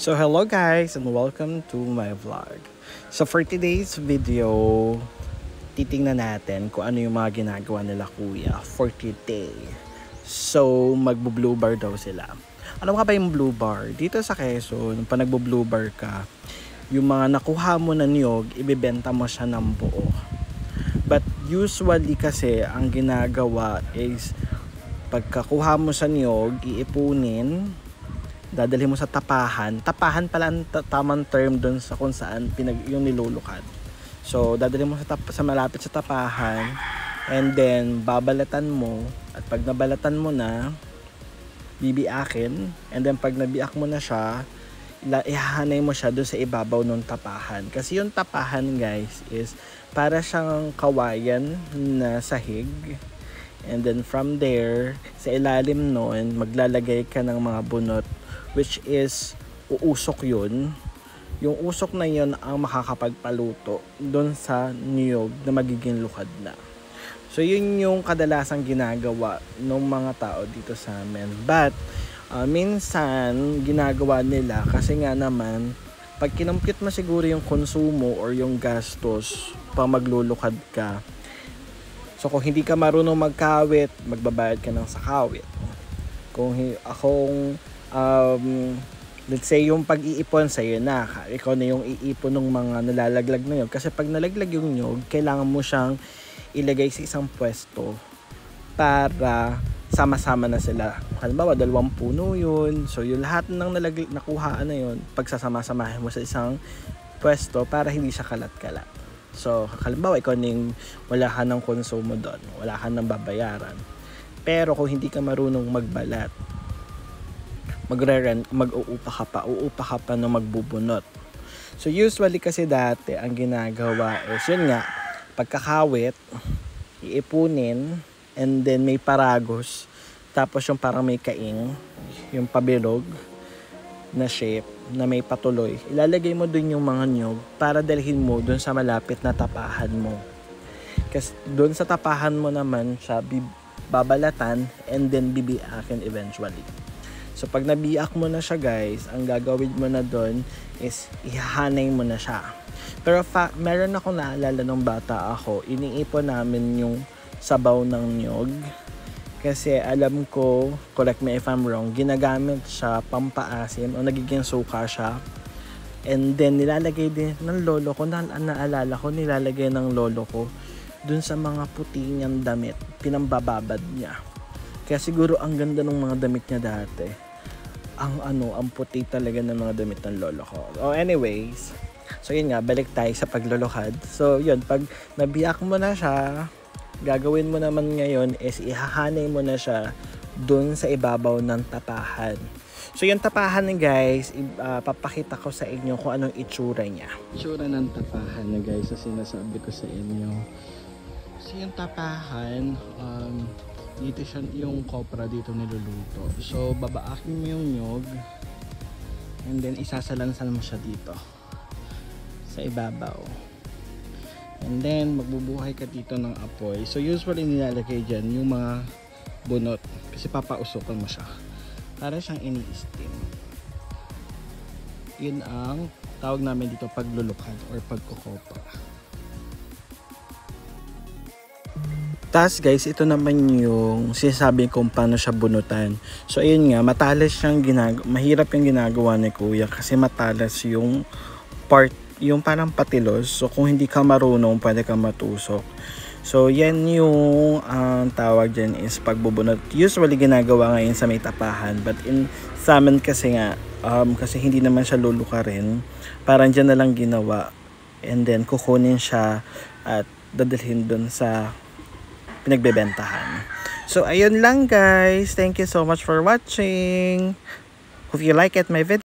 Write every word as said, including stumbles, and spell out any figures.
So hello guys and welcome to my vlog. So for today's video, titingnan natin kung ano yung mga ginagawa nila kuya for today. So magbo-blue bar daw sila. Ano nga ba yung blue bar? Dito sa Quezon, pag nagbo-blue bar ka, yung mga nakuha mo na niyog, ibebenta mo siya ng buo. But usually kasi ang ginagawa is pagkakuha mo sa niyog, iipunin, dadalhin mo sa tapahan. Tapahan pala ang tamang term doon sa kung saan pinag yung nilulukad. So dadalhin mo sa, tap sa malapit sa tapahan, and then babalatan mo, at pag nabalatan mo na, bibiakin, and then pag nabiak mo na siya, ihahanay mo siya doon sa ibabaw ng tapahan. Kasi yung tapahan guys is para siyang kawayan na sahig. And then from there, sa ilalim nun, maglalagay ka ng mga bunot, which is uusok yun. Yung usok na yun ang makakapagpaluto doon sa niyog na magiging lukad na. So yun yung kadalasang ginagawa ng mga tao dito sa amin. But uh, minsan ginagawa nila kasi nga naman pag kinumpute mo siguro yung konsumo or yung gastos pag maglulukad ka. So kung hindi ka marunong magkawit, magbabayad ka ng sakawit. Kung akong um, let's say yung pag-iipon sa'yo na, ikaw na yung iipon ng mga nalalaglag na nyog. Kasi pag nalaglag yung nyog, kailangan mo siyang ilagay sa isang pwesto para sama-sama na sila. Halimbawa, dalawang puno yun. So yung lahat ng nalag- nakuhaan na yun, pagsasama-samahin mo sa isang pwesto para hindi siya kalat-kalat. So, halimbawa, ikaw ning wala ka ng konsumo doon, wala ka ng babayaran. Pero kung hindi ka marunong magbalat, magre-rent, mag-uupa ka pa, uupa ka pa na magbubunot. So, usually kasi dati, ang ginagawa is, yun nga, pagkakawit, iipunin, and then may paragos, tapos yung parang may kaing, yung pabilog na shape, na may patuloy, ilalagay mo dun yung mga nyog para dalhin mo dun sa malapit na tapahan mo. Kasi dun sa tapahan mo naman siya babalatan and then bibiakin eventually. So pag nabiak mo na siya guys, ang gagawin mo na dun is ihahanay mo na siya. Pero fa- meron akong naalala nung bata ako, iniipon namin yung sabaw ng nyog. Kasi alam ko, correct me if I'm wrong, ginagamit siya pampaasim o nagiging suka siya. And then nilalagay din ng lolo ko, na naalala ko, nilalagay ng lolo ko dun sa mga puti niyang damit, pinambababad niya. Kaya siguro ang ganda ng mga damit niya dati. Ang ano, ang puti talaga ng mga damit ng lolo ko. Oh, anyways, so yun nga, balik tayo sa pagluluhad. So yun, pag nabiyak mo na siya, gagawin mo naman ngayon is ihahanay mo na siya dun sa ibabaw ng tapahan. So yung tapahan guys, uh, papakita ko sa inyo kung anong itsura niya. Itsura ng tapahan na guys, sa sinasabi ko sa inyo. So yung tapahan, um, dito siya, yung kopra dito niluluto. So babaakin mo yung nyog, and then isasalansan mo siya dito sa ibabaw. And then, magbubuhay ka dito ng apoy. So, usually nilalagay dyan yung mga bunot. Kasi papausukan mo siya. Para siyang ini-steam. Yun ang tawag namin dito paglulukan or pagkukopra. Tapos guys, ito naman yung sinasabi kong paano siya bunutan. So, ayun nga, matalas siyang ginagawa. Mahirap yung ginagawa ni kuya kasi matalas yung part yung parang patilos. So kung hindi ka marunong, pwede ka matusok. So yan yung ang uh, tawag dyan is pagbubunot. Usually ginagawa ngayon sa may tapahan, but in sa amin kasi nga um, kasi hindi naman siya luluka rin, parang dyan na lang ginawa, and then kukunin siya at dadalhin dun sa pinagbebentahan. So ayun lang guys, thank you so much for watching. Hope you like it my video.